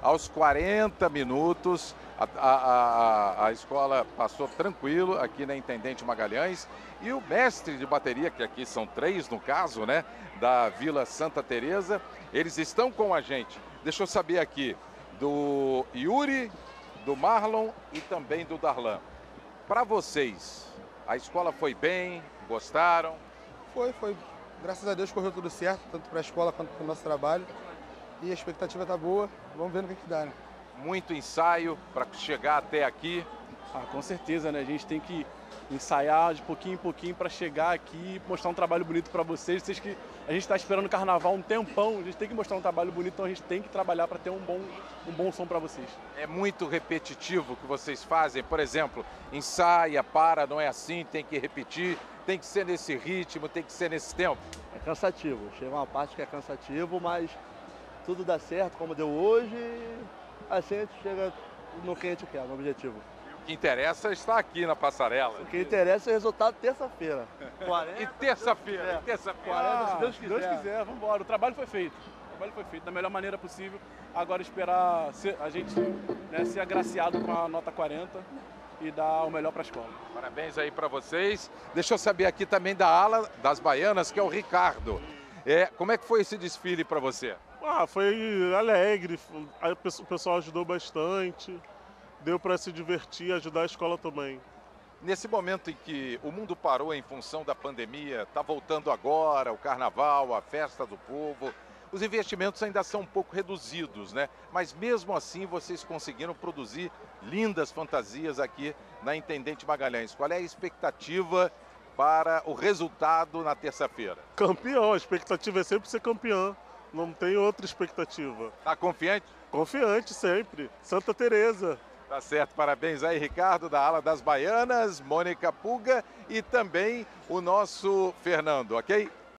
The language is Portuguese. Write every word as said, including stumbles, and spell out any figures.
Aos quarenta minutos, a, a, a, a escola passou tranquilo aqui na Intendente Magalhães e o mestre de bateria, que aqui são três no caso, né, da Vila Santa Teresa, eles estão com a gente. Deixa eu saber aqui do Yuri, do Marlon e também do Darlan. Para vocês, a escola foi bem? Gostaram? Foi, foi. Graças a Deus correu tudo certo, tanto para a escola quanto para o nosso trabalho. E a expectativa está boa, vamos ver no que, que dá, né? Muito ensaio para chegar até aqui. Ah, com certeza, né? A gente tem que ensaiar de pouquinho em pouquinho para chegar aqui e mostrar um trabalho bonito para vocês. Vocês que a gente está esperando o carnaval um tempão, a gente tem que mostrar um trabalho bonito, então a gente tem que trabalhar para ter um bom, um bom som para vocês. É muito repetitivo o que vocês fazem, por exemplo, ensaia, para, não é assim, tem que repetir, tem que ser nesse ritmo, tem que ser nesse tempo. É cansativo, chega uma parte que é cansativo, mas tudo dá certo, como deu hoje, assim a gente chega no que a gente quer, no objetivo. O que interessa é estar aqui na passarela. O que interessa é o resultado terça-feira. E terça-feira, terça-feira. Ah, se Deus quiser. Deus quiser, vamos embora. O trabalho foi feito. O trabalho foi feito da melhor maneira possível. Agora esperar ser, a gente, né, ser agraciado com a nota quarenta e dar o melhor para a escola. Parabéns aí para vocês. Deixa eu saber aqui também da ala das baianas, que é o Ricardo. É, como é que foi esse desfile para você? Ah, foi alegre, o pessoal ajudou bastante, deu para se divertir, ajudar a escola também. Nesse momento em que o mundo parou em função da pandemia, está voltando agora o carnaval, a festa do povo, os investimentos ainda são um pouco reduzidos, né? Mas mesmo assim vocês conseguiram produzir lindas fantasias aqui na Intendente Magalhães. Qual é a expectativa para o resultado na terça-feira? Campeão, a expectativa é sempre ser campeão, não tem outra expectativa. Tá confiante? Confiante sempre, Santa Teresa. Tá certo, parabéns aí, Ricardo, da ala das baianas, Mônica Puga e também o nosso Fernando, ok?